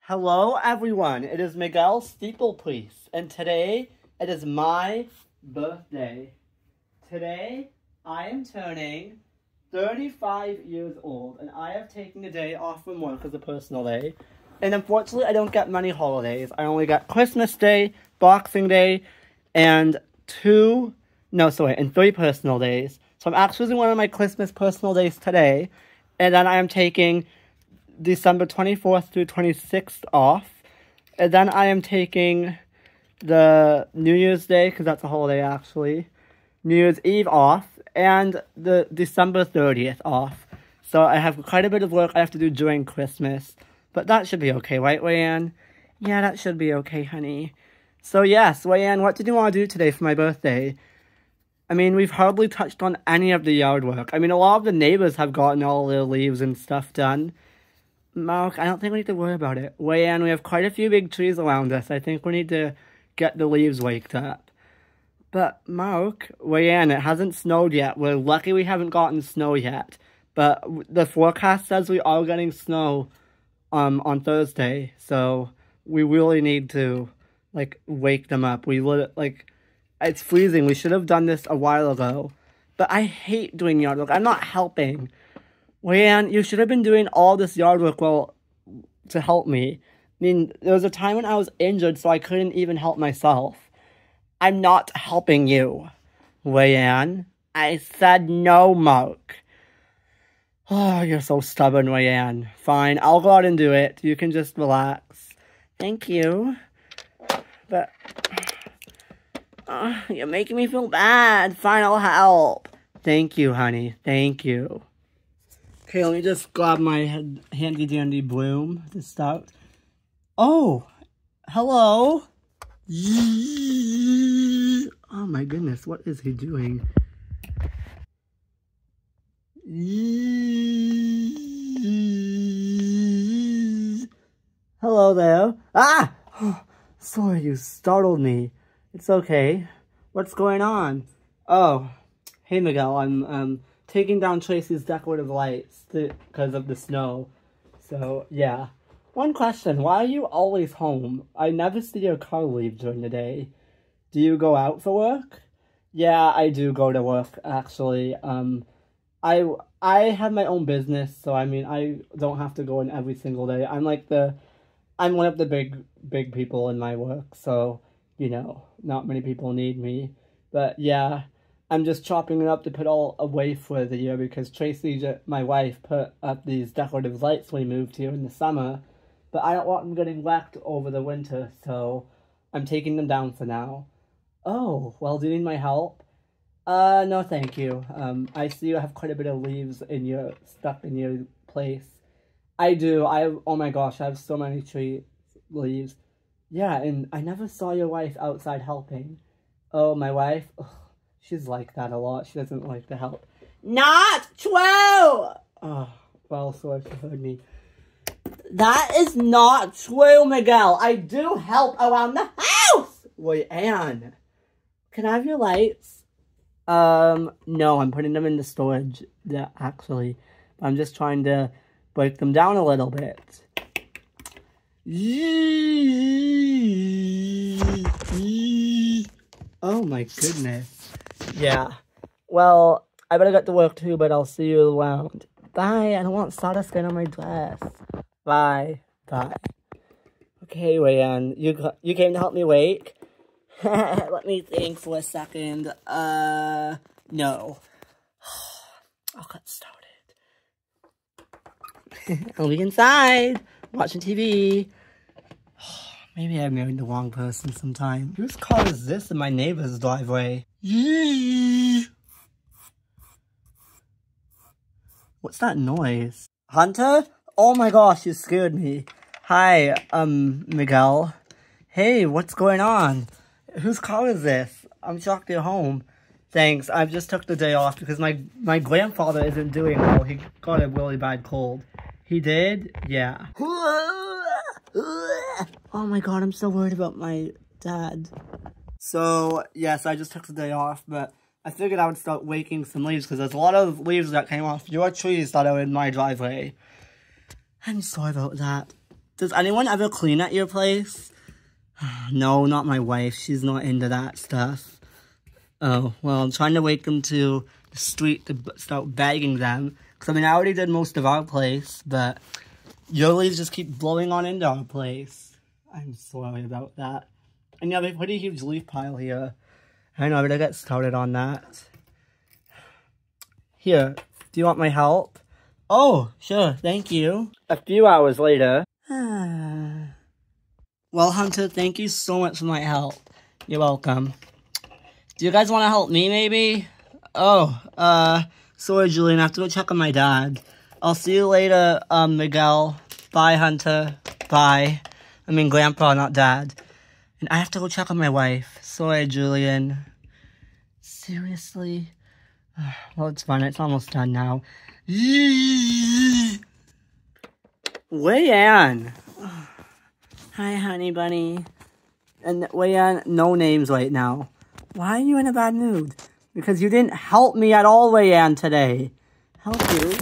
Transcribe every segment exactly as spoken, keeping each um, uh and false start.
Hello everyone, it is Miguel Steeplepriest, and today it is my birthday. Today I am turning thirty-five years old, and I have taken the day off from work as a personal day. And unfortunately I don't get many holidays. I only got Christmas Day, Boxing Day, and two, no sorry, and three personal days. So I'm actually using one of my Christmas personal days today, and then I am taking December twenty-fourth through twenty-sixth off. And then I am taking the New Year's Day, because that's a holiday actually, New Year's Eve off, and the December thirtieth off. So I have quite a bit of work I have to do during Christmas. But that should be okay, right, Wayan? Yeah, that should be okay, honey. So yes, Wayan, what did you want to do today for my birthday? I mean, we've hardly touched on any of the yard work. I mean, a lot of the neighbors have gotten all their leaves and stuff done. Mark, I don't think we need to worry about it. Wayan, we have quite a few big trees around us. I think we need to get the leaves waked up. But, Mark, Wayan, it hasn't snowed yet. We're lucky we haven't gotten snow yet. But the forecast says we are getting snow um, on Thursday. So, we really need to, like, wake them up. We, like, it's freezing. We should have done this a while ago. But I hate doing yard work. I'm not helping. Wayan, you should have been doing all this yard work well to help me. I mean, there was a time when I was injured, so I couldn't even help myself. I'm not helping you, Wayan. I said no, Mark. Oh, you're so stubborn, Wayan. Fine, I'll go out and do it. You can just relax. Thank you. But, uh, you're making me feel bad. Fine, I'll help. Thank you, honey. Thank you. Okay, let me just grab my handy-dandy broom to start. Oh, hello. Oh my goodness, what is he doing? Hello there. Ah! Oh, sorry, you startled me. It's okay. What's going on? Oh, hey Miguel, I'm, um... taking down Tracy's decorative lights because of the snow. So, yeah. One question, why are you always home? I never see your car leave during the day. Do you go out for work? Yeah, I do go to work, actually. Um, I, I have my own business, so I mean, I don't have to go in every single day. I'm like the, I'm one of the big, big people in my work, so, you know, not many people need me. But, yeah. I'm just chopping it up to put all away for the year because Tracy, my wife, put up these decorative lights when we moved here in the summer. But I don't want them getting wrecked over the winter, so I'm taking them down for now. Oh, well, do you need my help? Uh, no thank you. Um, I see you have quite a bit of leaves in your, stuck in your place. I do. I have, oh my gosh, I have so many tree leaves. Yeah, and I never saw your wife outside helping. Oh, my wife? Ugh. She's like that a lot. She doesn't like the help. Not true! Oh, well, so she heard me. That is not true, Miguel. I do help around the house! Wait, Anne. Can I have your lights? Um, no, I'm putting them in the storage, yeah, actually. I'm just trying to break them down a little bit. Oh my goodness. Yeah. Well, I better get to work too, but I'll see you around. Bye. I don't want sawdust getting on my dress. Bye. Bye. Okay, Wayan. You you came to help me wake? Let me think for a second. Uh, no. I'll get started. I'll be inside, watching T V. Maybe I married the wrong person sometime. Whose car is this in my neighbor's driveway? Yee! What's that noise? Hunter? Oh my gosh, you scared me. Hi, um, Miguel. Hey, what's going on? Whose car is this? I'm shocked you're home. Thanks, I just took the day off because my, my grandfather isn't doing well. He got a really bad cold. He did? Yeah. Oh my god, I'm so worried about my dad. So, yes, I just took the day off, but I figured I would start waking some leaves because there's a lot of leaves that came off your trees that are in my driveway. I'm sorry about that. Does anyone ever clean at your place? No, not my wife. She's not into that stuff. Oh, well, I'm trying to wake them to the street to start begging them. Because, I mean, I already did most of our place, but your leaves just keep blowing on into our place. I'm sorry about that. And yeah, they have a pretty huge leaf pile here. I know, I better get started on that. Here, do you want my help? Oh, sure, thank you. A few hours later. Well, Hunter, thank you so much for my help. You're welcome. Do you guys want to help me, maybe? Oh, uh, sorry, Julian, I have to go check on my dad. I'll see you later, um, Miguel. Bye, Hunter. Bye. I mean, Grandpa, not Dad. And I have to go check on my wife. Sorry, Julian. Seriously? Well, it's fine. It's almost done now. Weian! Hi, honey bunny. And Weian, no names right now. Why are you in a bad mood? Because you didn't help me at all, Weian, today. Help you?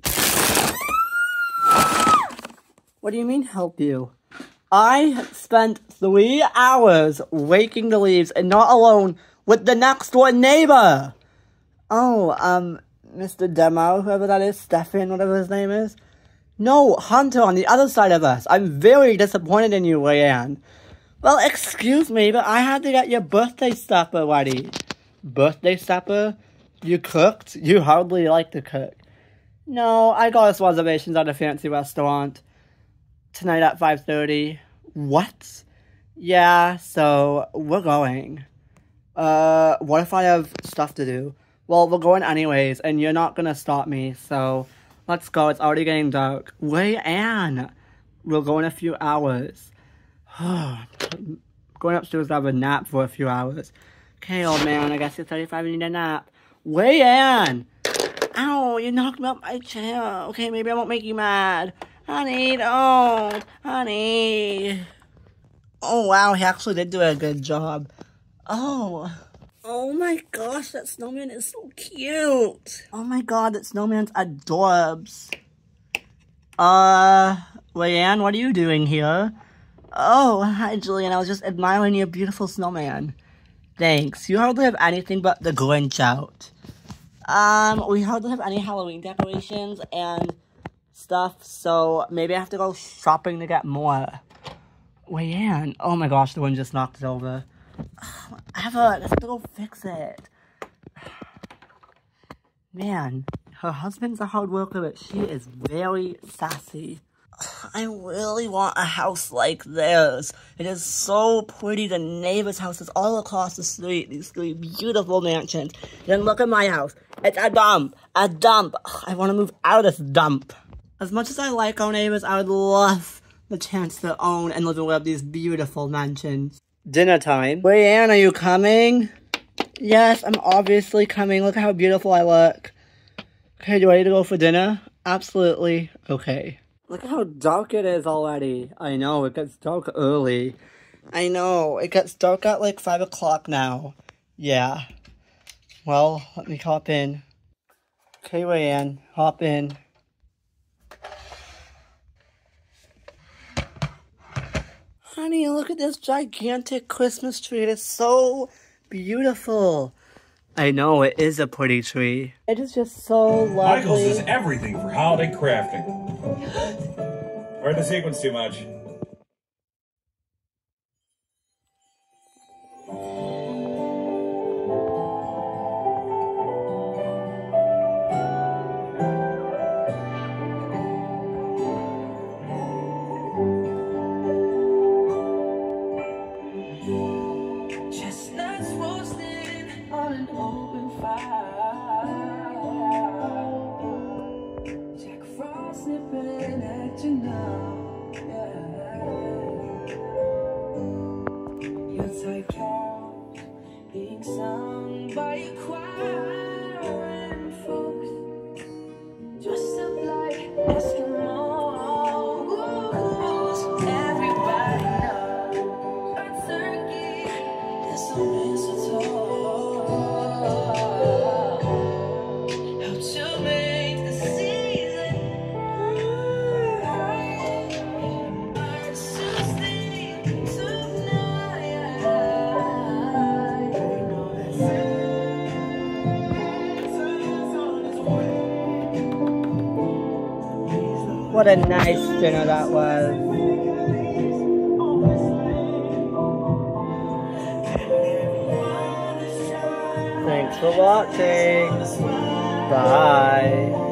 What do you mean, help you? I spent three hours raking the leaves, and not alone with the next door neighbor. Oh, um, Mister Demo, whoever that is, Stefan, whatever his name is. No, Hunter on the other side of us. I'm very disappointed in you, Weian. Well, excuse me, but I had to get your birthday supper ready. Birthday supper? You cooked? You hardly like to cook. No, I got us reservations at a fancy restaurant. Tonight at five thirty. What? Yeah, so we're going. Uh, what if I have stuff to do? Well, we're going anyways, and you're not gonna stop me, so let's go. It's already getting dark. Weian! We'll go in a few hours. Going upstairs to have a nap for a few hours. Okay, old man, I guess you're thirty-five and you need a nap. Weian! Ow, you knocked me off my chair. Okay, maybe I won't make you mad. Honey, don't. Honey. Oh, wow, he actually did do a good job. Oh. Oh my gosh, that snowman is so cute. Oh my god, that snowman's adorbs. Uh, Weian, what are you doing here? Oh, hi, Julian. I was just admiring your beautiful snowman. Thanks. You hardly have anything but the Grinch out. Um, we hardly have any Halloween decorations and stuff, so maybe I have to go shopping to get more. Weian. Oh my gosh, the wind just knocked it over. Eva, let's go fix it. Man, her husband's a hard worker, but she is very sassy. I really want a house like theirs. It is so pretty. The neighbor's houses all across the street. These three beautiful mansions. Then look at my house. It's a dump. A dump. I want to move out of this dump. As much as I like our neighbors, I would love the chance to own and live in one of these beautiful mansions. Dinner time. Weian, are you coming? Yes, I'm obviously coming. Look how beautiful I look. Okay, you ready to go for dinner? Absolutely. Okay. Look how dark it is already. I know, it gets dark early. I know, it gets dark at like five o'clock now. Yeah. Well, let me hop in. Okay, Weian, hop in. Honey, look at this gigantic Christmas tree. It is so beautiful. I know, it is a pretty tree. It is just so lovely. Michaels is everything for holiday crafting. Read the sequence too much. What a nice dinner that was. Thanks for watching. Bye.